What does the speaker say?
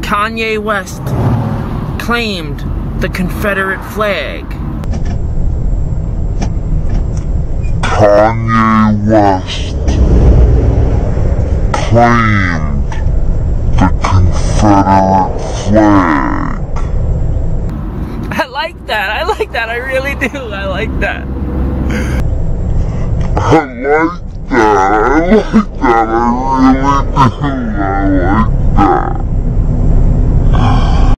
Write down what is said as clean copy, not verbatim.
Kanye West claimed the Confederate flag. Kanye West claimed the Confederate flag. I like that, I really do, I like that. I really do, I like